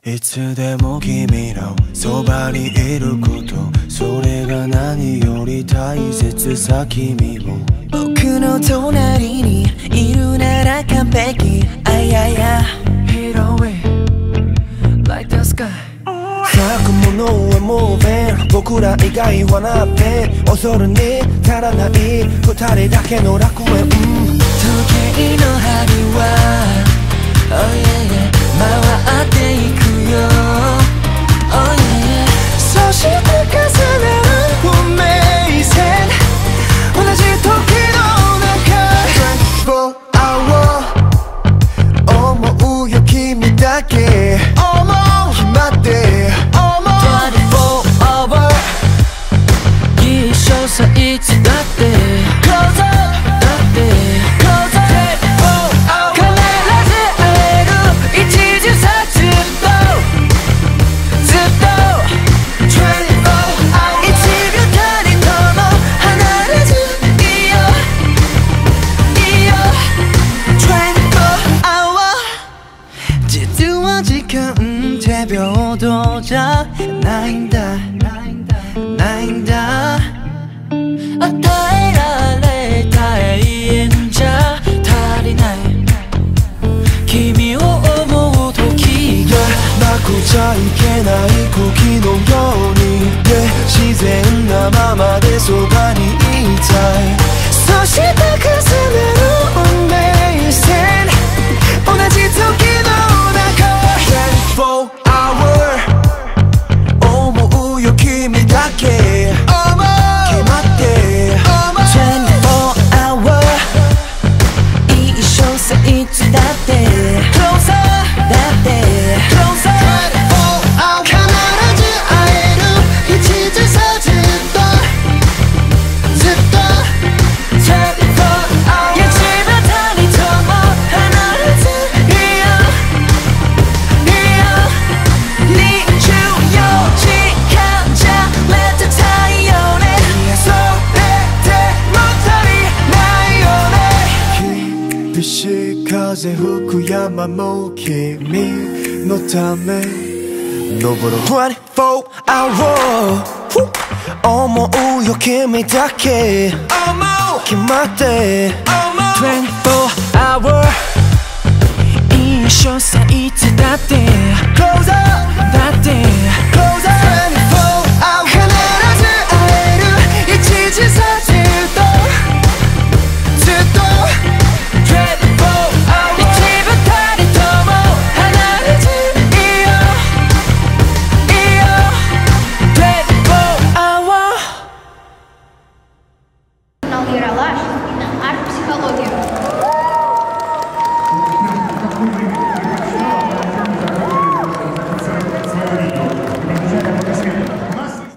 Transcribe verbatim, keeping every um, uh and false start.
いつでも君のそばにいること、それが何より大切さ。君も僕の隣にいるなら完璧。あやや Hit away like the sky。 咲くものはもうベン、僕ら以外はなって恐るに足らない二人だけの楽園。時計の針は Oh yeah yeah 回っていくよ Oh yeah yeah そして重ねる運命線、同じ時の中にじゅうよじかん思うよ君だけ思う決まって思うにじゅうよじかん一緒さいつだって Close up だって Close up平等じゃないんだないんだ、与えられた永遠じゃ足りない、君を思う時がなくちゃいけない時のように、yeah、自然なままでそばにいたい。 そして重ねる運命線、同じ時の中にじゅうよじかん思うよ君だけ思う決まって思うにじゅうよじかん一緒さいつだって Closer だって Closer 必ず会える一途さずっとずっとにじゅうよじかんいちばたりとも離れずいよいよにじゅうよじかんじゃめでたいよね、 それでも足りないよね。厳しい風吹く山も君のため登ろうにじゅうよじかん思うよ君だけ思う決まって思うにじゅうよじかん一緒さいつだって Close up だって Close up にじゅうよじかん必ず会える一途さずっとずっとにじゅうよじかん一ばたりとも離れずいいよいいよにじゅうよじかん Now here alive.